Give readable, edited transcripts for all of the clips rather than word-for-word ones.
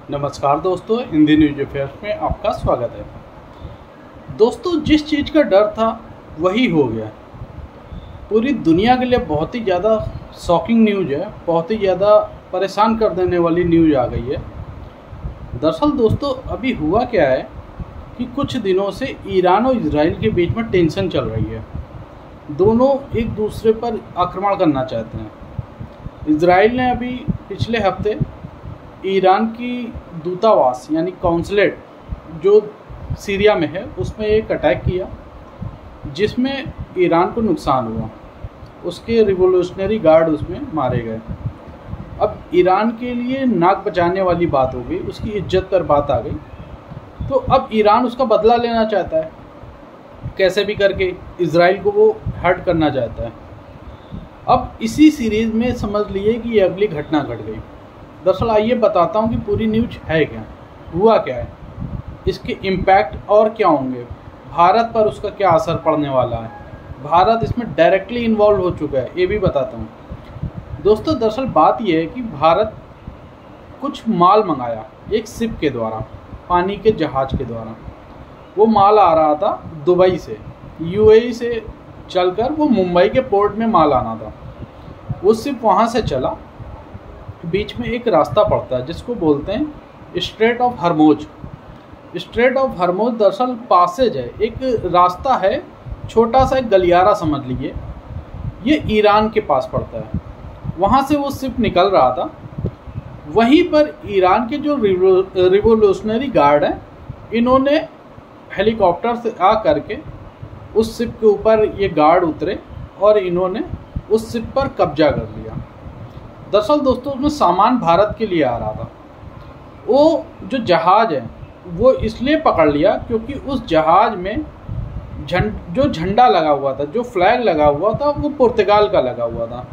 नमस्कार दोस्तों, Hindi news affairs में आपका स्वागत है। दोस्तों, जिस चीज़ का डर था वही हो गया। पूरी दुनिया के लिए बहुत ही ज़्यादा शॉकिंग न्यूज़ है, बहुत ही ज़्यादा परेशान कर देने वाली न्यूज़ आ गई है। दरअसल दोस्तों, अभी हुआ क्या है कि कुछ दिनों से ईरान और इजराइल के बीच में टेंशन चल रही है। दोनों एक दूसरे पर आक्रमण करना चाहते हैं। इजराइल ने अभी पिछले हफ्ते ईरान की दूतावास यानी कौंसलेट जो सीरिया में है उसमें एक अटैक किया, जिसमें ईरान को नुकसान हुआ। उसके रिवोल्यूशनरी गार्ड उसमें मारे गए। अब ईरान के लिए नाक बचाने वाली बात हो गई, उसकी इज्जत पर बात आ गई। तो अब ईरान उसका बदला लेना चाहता है, कैसे भी करके इजराइल को वो हर्ट करना चाहता है। अब इसी सीरीज़ में समझ लिए कि ये अगली घटना घट गई। दरअसल आइए बताता हूँ कि पूरी न्यूज है क्या, हुआ क्या है, इसके इम्पैक्ट और क्या होंगे, भारत पर उसका क्या असर पड़ने वाला है, भारत इसमें डायरेक्टली इन्वॉल्व हो चुका है, ये भी बताता हूँ। दोस्तों, दरअसल बात यह है कि भारत कुछ माल मंगाया एक शिप के द्वारा, पानी के जहाज के द्वारा। वो माल आ रहा था दुबई से, यूएई से चलकर वो मुंबई के पोर्ट में माल आना था। वो शिप वहाँ से चला, बीच में एक रास्ता पड़ता है जिसको बोलते हैं strait of Hormuz. Strait of Hormuz दरअसल पासेज है, एक रास्ता है, छोटा सा एक गलियारा समझ लीजिए। ये ईरान के पास पड़ता है। वहाँ से वो शिप निकल रहा था। वहीं पर ईरान के जो रिवोल्यूशनरी गार्ड हैं, इन्होंने हेलीकॉप्टर से आ करके उस शिप के ऊपर ये गार्ड उतरे और इन्होंने उस शिप पर कब्जा कर लिया। दरअसल दोस्तों, उसमें सामान भारत के लिए आ रहा था। वो जो जहाज़ है वो इसलिए पकड़ लिया क्योंकि उस जहाज़ में जो झंडा लगा हुआ था, जो फ्लैग लगा हुआ था, वो पुर्तगाल का लगा हुआ था।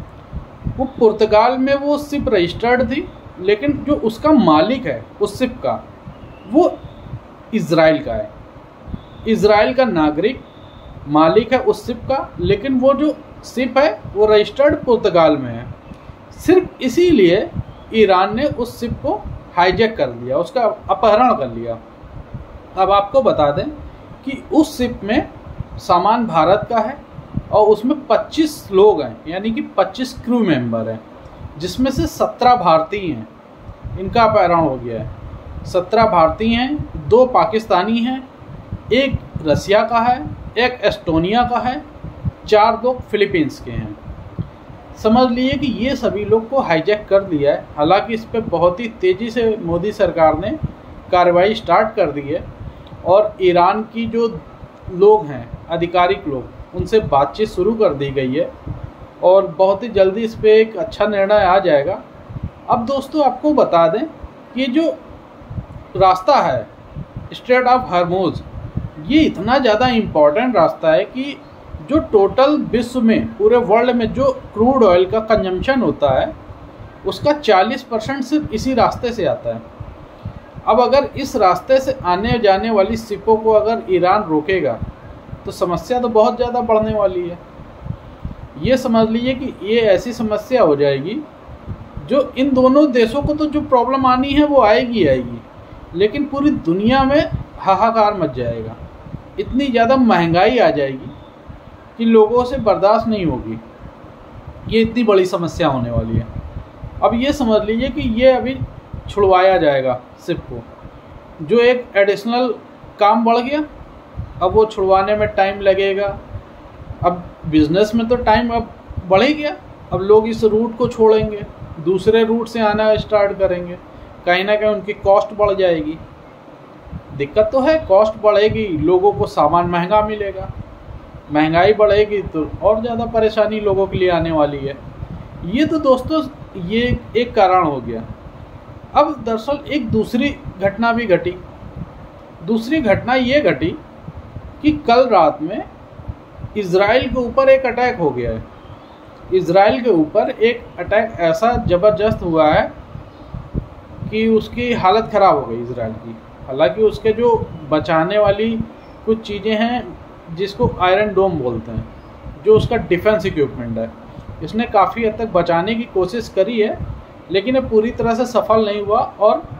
वो पुर्तगाल में वो शिप रजिस्टर्ड थी, लेकिन जो उसका मालिक है उस शिप का, वो इजराइल का है। इजराइल का नागरिक मालिक है उस शिप का, लेकिन वो जो शिप है वो रजिस्टर्ड पुर्तगाल में है। सिर्फ इसीलिए ईरान ने उस शिप को हाईजैक कर लिया, उसका अपहरण कर लिया। अब आपको बता दें कि उस शिप में सामान भारत का है और उसमें 25 लोग हैं, यानी कि 25 क्रू मेंबर हैं, जिसमें से 17 भारतीय हैं। इनका अपहरण हो गया है। 17 भारतीय हैं, 2 पाकिस्तानी हैं, 1 रसिया का है, 1 एस्टोनिया का है, 4 लोग फिलीपींस के हैं। समझ लिए कि ये सभी लोग को हाईजैक कर दिया है। हालांकि इस पर बहुत ही तेज़ी से मोदी सरकार ने कार्रवाई स्टार्ट कर दी है और ईरान की जो लोग हैं, आधिकारिक लोग, उनसे बातचीत शुरू कर दी गई है और बहुत ही जल्दी इस पर एक अच्छा निर्णय आ जाएगा। अब दोस्तों, आपको बता दें कि ये जो रास्ता है स्ट्रेट ऑफ हर्मोज, ये इतना ज़्यादा इम्पॉर्टेंट रास्ता है कि जो टोटल विश्व में, पूरे वर्ल्ड में जो क्रूड ऑयल का कंजम्पशन होता है उसका 40% सिर्फ इसी रास्ते से आता है। अब अगर इस रास्ते से आने जाने वाली शिपों को अगर ईरान रोकेगा तो समस्या तो बहुत ज़्यादा बढ़ने वाली है। ये समझ लीजिए कि ये ऐसी समस्या हो जाएगी जो इन दोनों देशों को तो जो प्रॉब्लम आनी है वो आएगी, लेकिन पूरी दुनिया में हाहाकार मच जाएगा। इतनी ज़्यादा महंगाई आ जाएगी कि लोगों से बर्दाश्त नहीं होगी। ये इतनी बड़ी समस्या होने वाली है। अब ये समझ लीजिए कि ये अभी छुड़वाया जाएगा शिप को, जो एक एडिशनल काम बढ़ गया। अब वो छुड़वाने में टाइम लगेगा। अब बिजनेस में तो टाइम अब बढ़ ही गया। अब लोग इस रूट को छोड़ेंगे, दूसरे रूट से आना स्टार्ट करेंगे, कहीं ना कहीं उनकी कॉस्ट बढ़ जाएगी। दिक्कत तो है, कॉस्ट बढ़ेगी, लोगों को सामान महंगा मिलेगा, महंगाई बढ़ेगी तो और ज़्यादा परेशानी लोगों के लिए आने वाली है। ये तो दोस्तों ये एक कारण हो गया। अब दरअसल एक दूसरी घटना भी घटी। दूसरी घटना ये घटी कि कल रात में इजराइल के ऊपर एक अटैक हो गया है। इजराइल के ऊपर एक अटैक ऐसा ज़बरदस्त हुआ है कि उसकी हालत ख़राब हो गई इजराइल की। हालांकि उसके जो बचाने वाली कुछ चीज़ें हैं, जिसको आयरन डोम बोलते हैं, जो उसका डिफेंस इक्विपमेंट है, इसने काफ़ी हद तक बचाने की कोशिश करी है, लेकिन ये पूरी तरह से सफल नहीं हुआ और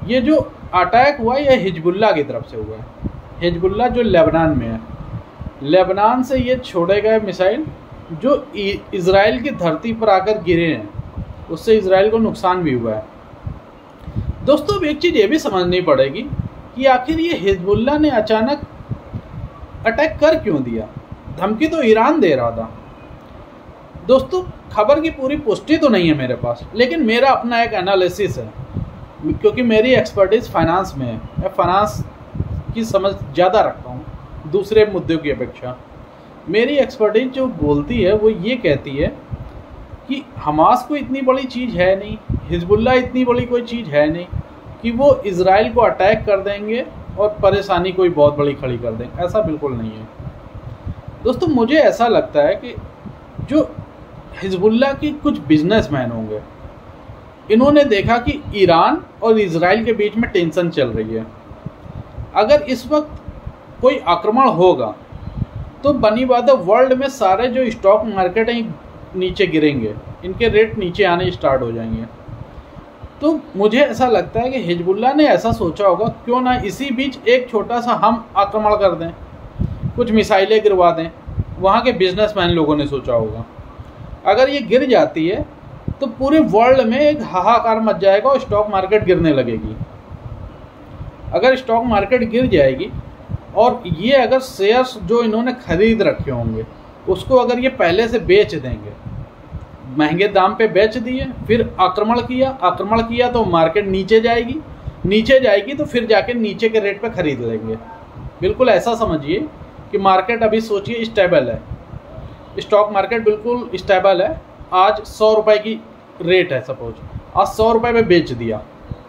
ये जो अटैक हुआ है ये हिजबुल्लाह की तरफ से हुआ है। हिजबुल्लाह जो लेबनान में है, लेबनान से ये छोड़े गए मिसाइल जो इज़राइल की धरती पर आकर गिरे हैं, उससे इज़राइल को नुकसान भी हुआ है। दोस्तों अब एक चीज़ ये भी समझनी पड़ेगी कि आखिर ये हिजबुल्लाह ने अचानक अटैक कर क्यों दिया। धमकी तो ईरान दे रहा था। दोस्तों खबर की पूरी पुष्टि तो नहीं है मेरे पास, लेकिन मेरा अपना एक एनालिसिस है, क्योंकि मेरी एक्सपर्टीज़ फाइनेंस में है। मैं फाइनेंस की समझ ज़्यादा रखता हूँ दूसरे मुद्दों की अपेक्षा। मेरी एक्सपर्टीज जो बोलती है वो ये कहती है कि हमास को इतनी बड़ी चीज़ है नहीं, हिजबुल्लाह इतनी बड़ी कोई चीज़ है नहीं कि वो इज़राइल को अटैक कर देंगे और परेशानी कोई बहुत बड़ी खड़ी कर देंगे। ऐसा बिल्कुल नहीं है दोस्तों। मुझे ऐसा लगता है कि जो हिजबुल्लाह की कुछ बिजनेसमैन होंगे, इन्होंने देखा कि ईरान और इज़राइल के बीच में टेंशन चल रही है। अगर इस वक्त कोई आक्रमण होगा तो बनी बात है वर्ल्ड में सारे जो स्टॉक मार्केट हैं नीचे गिरेंगे, इनके रेट नीचे आने स्टार्ट हो जाएंगे। तो मुझे ऐसा लगता है कि हिजबुल्लाह ने ऐसा सोचा होगा, क्यों ना इसी बीच एक छोटा सा हम आक्रमण कर दें, कुछ मिसाइलें गिरवा दें। वहाँ के बिजनेसमैन लोगों ने सोचा होगा। अगर ये गिर जाती है तो पूरे वर्ल्ड में एक हाहाकार मच जाएगा और स्टॉक मार्केट गिरने लगेगी। अगर स्टॉक मार्केट गिर जाएगी और ये अगर शेयर्स जो इन्होंने खरीद रखे होंगे उसको अगर ये पहले से बेच देंगे, महंगे दाम पे बेच दिए, फिर आक्रमण किया तो मार्केट नीचे जाएगी तो फिर जाके नीचे के रेट पे खरीद लेंगे। बिल्कुल ऐसा समझिए कि मार्केट अभी सोचिए स्टेबल है, स्टॉक मार्केट बिल्कुल स्टेबल है। आज 100 रुपये की रेट है, सपोज आज 100 रुपये में बेच दिया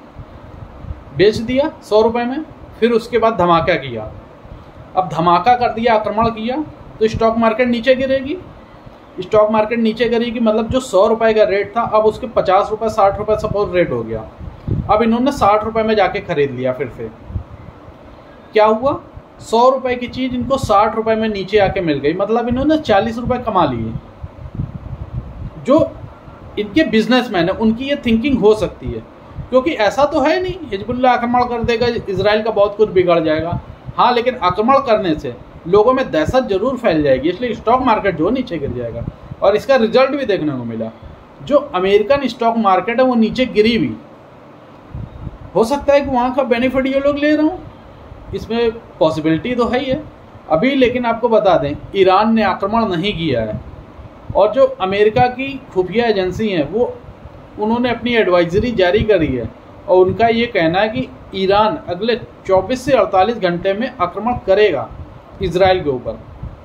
100 रुपये में, फिर उसके बाद धमाका किया। अब धमाका कर दिया, आक्रमण किया तो स्टॉक मार्केट नीचे गिरेगी। स्टॉक मार्केट नीचे गिरेगी मतलब जो 100 रुपये का रेट था अब उसके 50 रुपये 60 रुपये सपोज रेट हो गया। अब इन्होंने 60 रुपये में जाके खरीद लिया। फिर से क्या हुआ, 100 रुपये की चीज़ इनको 60 रुपये में नीचे आके मिल गई, मतलब इन्होंने 40 रुपये कमा लिए। जो इनके बिजनेसमैन है उनकी ये थिंकिंग हो सकती है, क्योंकि ऐसा तो है नहीं हिजबुल्लाह आक्रमण कर देगा इजराइल का बहुत कुछ बिगड़ जाएगा। हाँ, लेकिन आक्रमण करने से लोगों में दहशत जरूर फैल जाएगी, इसलिए स्टॉक मार्केट जो नीचे गिर जाएगा। और इसका रिजल्ट भी देखने को मिला, जो अमेरिकन स्टॉक मार्केट है वो नीचे गिरी भी। हो सकता है कि वहाँ का बेनिफिट ये लोग ले रहे हों, इसमें पॉसिबिलिटी तो है ही है अभी। लेकिन आपको बता दें ईरान ने आक्रमण नहीं किया है, और जो अमेरिका की खुफिया एजेंसी हैं वो उन्होंने अपनी एडवाइजरी जारी करी है और उनका ये कहना है कि ईरान अगले 24 से 48 घंटे में आक्रमण करेगा इजराइल के ऊपर।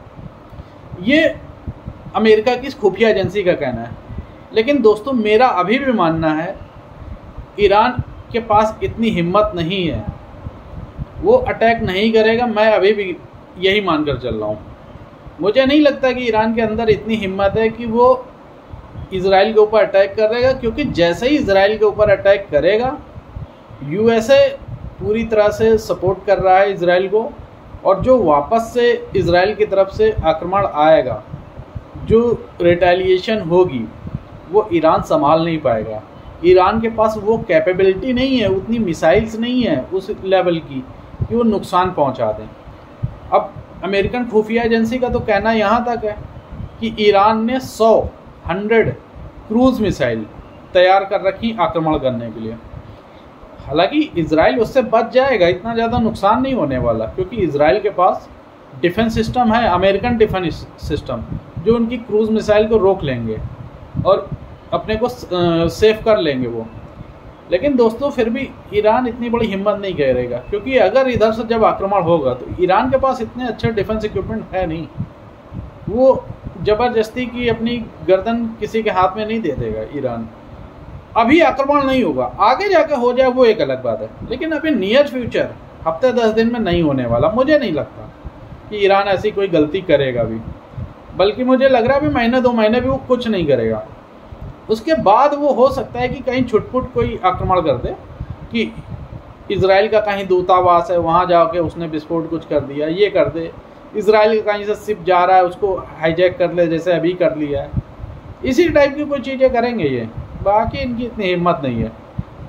ये अमेरिका की खुफिया एजेंसी का कहना है। लेकिन दोस्तों मेरा अभी भी मानना है ईरान के पास इतनी हिम्मत नहीं है, वो अटैक नहीं करेगा। मैं अभी भी यही मानकर चल रहा हूँ। मुझे नहीं लगता कि ईरान के अंदर इतनी हिम्मत है कि वो इजराइल के ऊपर अटैक करेगा, क्योंकि जैसे ही इजराइल के ऊपर अटैक करेगा यूएसए पूरी तरह से सपोर्ट कर रहा है इजराइल को, और जो वापस से इजराइल की तरफ से आक्रमण आएगा, जो रिटेलिएशन होगी वो ईरान संभाल नहीं पाएगा। ईरान के पास वो कैपेबिलिटी नहीं है, उतनी मिसाइल्स नहीं है उस लेवल की कि वो नुकसान पहुंचा दें। अब अमेरिकन खुफिया एजेंसी का तो कहना यहाँ तक है कि ईरान ने 100 क्रूज मिसाइल तैयार कर रखी आक्रमण करने के लिए। हालांकि इजराइल उससे बच जाएगा, इतना ज़्यादा नुकसान नहीं होने वाला, क्योंकि इजराइल के पास डिफेंस सिस्टम है, अमेरिकन डिफेंस सिस्टम, जो उनकी क्रूज मिसाइल को रोक लेंगे और अपने को सेफ कर लेंगे वो। लेकिन दोस्तों फिर भी ईरान इतनी बड़ी हिम्मत नहीं करेगा, क्योंकि अगर इधर से जब आक्रमण होगा तो ईरान के पास इतने अच्छे डिफेंस इक्विपमेंट है नहीं, वो ज़बरदस्ती की अपनी गर्दन किसी के हाथ में नहीं दे देगा ईरान। अभी आक्रमण नहीं होगा, आगे जाकर हो जाए वो एक अलग बात है, लेकिन अभी नियर फ्यूचर हफ्ते 10 दिन में नहीं होने वाला। मुझे नहीं लगता कि ईरान ऐसी कोई गलती करेगा भी, बल्कि मुझे लग रहा है अभी महीने 2 महीने भी वो कुछ नहीं करेगा। उसके बाद वो हो सकता है कि कहीं छुटपुट कोई आक्रमण कर दे, कि इजराइल का कहीं दूतावास है वहाँ जाके उसने विस्फोट कुछ कर दिया, ये कर दे। इजराइल का कहीं से शिप जा रहा है उसको हाईजैक कर ले, जैसे अभी कर लिया है। इसी टाइप की कोई चीज़ें करेंगे ये, बाकी इनकी इतनी हिम्मत नहीं है।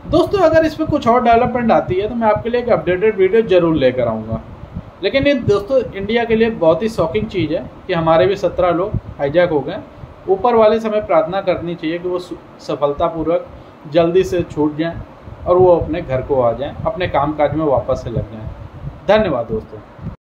दोस्तों अगर इस पर कुछ और डेवलपमेंट आती है तो मैं आपके लिए एक अपडेटेड वीडियो ज़रूर लेकर आऊँगा। लेकिन ये दोस्तों इंडिया के लिए बहुत ही शॉकिंग चीज़ है कि हमारे भी 17 लोग हाईजैक हो गए। ऊपर वाले से हमें प्रार्थना करनी चाहिए कि वो सफलतापूर्वक जल्दी से छूट जाएं और वो अपने घर को आ जाएं, अपने कामकाज में वापस से लग जाएं। धन्यवाद दोस्तों।